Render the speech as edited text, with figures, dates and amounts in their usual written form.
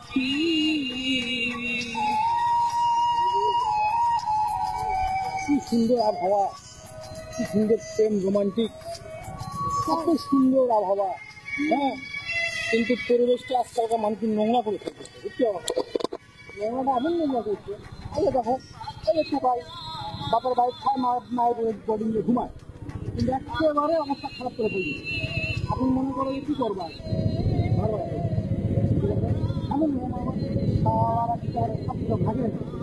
কি সুন্দর আবহাওয়া, কি সুন্দর প্রেম, রোমান্টিক, কত সুন্দর আবহাওয়া। হ্যাঁ, কিন্তু পরিবেশটা আজকালকার মানুষ নোংরা করে ফেলতেছে, বুঝতে পারো? নোংরাটা এমন নোংরা করছে, এই দেখো, এই একটু খাই, বাপের বাড়ি খায়, মায়ের বডি নিয়ে ঘুমায়, কিন্তু একেবারে অবস্থা খারাপ করে ফেলছে। এখন মনে করো কি করবা, ভালো এমন আর একটা ভাগে